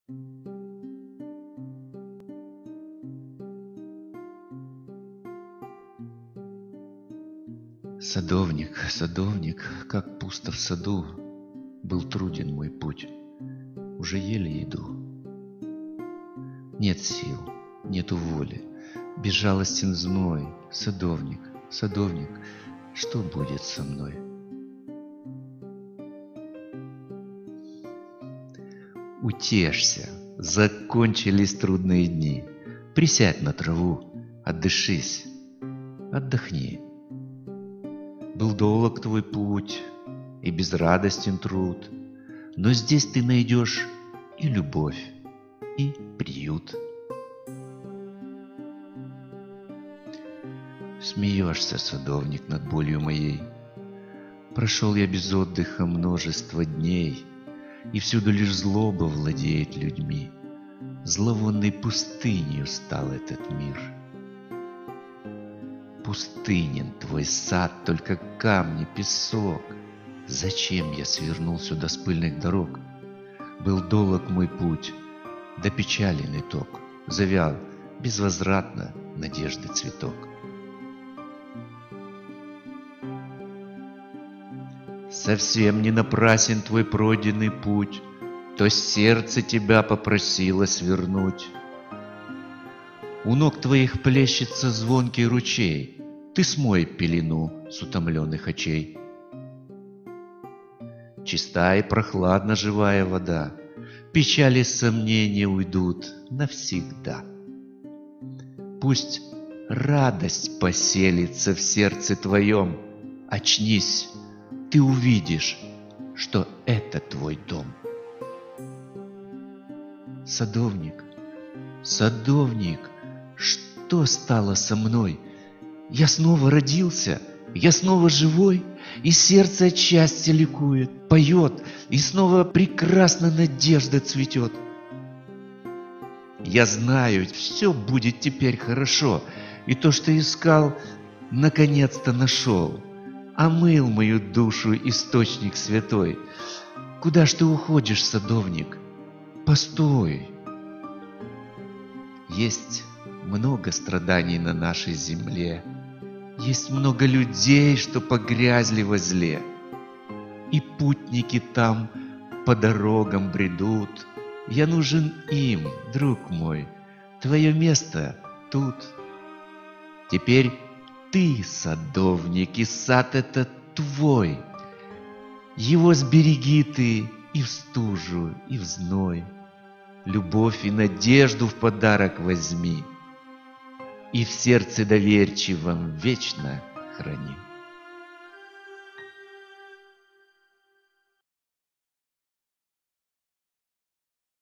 Садовник, садовник, как пусто в саду, был труден мой путь, уже еле иду. Нет сил, нету воли, безжалостен зной. Садовник, садовник, что будет со мной? Утешься, закончились трудные дни. Присядь на траву, отдышись, отдохни. Был долг твой путь и безрадостен труд, но здесь ты найдешь и любовь, и приют. Смеешься, садовник, над болью моей. Прошел я без отдыха множество дней, и всюду лишь злоба владеет людьми. Зловонной пустынью стал этот мир. Пустынен твой сад, только камни, песок. Зачем я свернул сюда с пыльных дорог? Был долог мой путь, да печален итог. Завял безвозвратно надежды цветок. Совсем не напрасен твой пройденный путь, то сердце тебя попросило свернуть. У ног твоих плещется звонкий ручей, ты смой пелену с утомленных очей. Чиста и прохладна живая вода, печали и сомнения уйдут навсегда. Пусть радость поселится в сердце твоем, очнись, ты увидишь, что это твой дом. Садовник, садовник, что стало со мной? Я снова родился, я снова живой, и сердце от счастья ликует, поет, и снова прекрасно надежда цветет. Я знаю, все будет теперь хорошо, и то, что искал, наконец-то нашел. Омыл мою душу источник святой. Куда ж ты уходишь, садовник? Постой! Есть много страданий на нашей земле. Есть много людей, что погрязли во зле. И путники там по дорогам бредут. Я нужен им, друг мой. Твое место тут. Теперь ты, садовник, и сад этот твой. Его сбереги ты и в стужу, и в зной. Любовь и надежду в подарок возьми, и в сердце доверчивом вечно храни.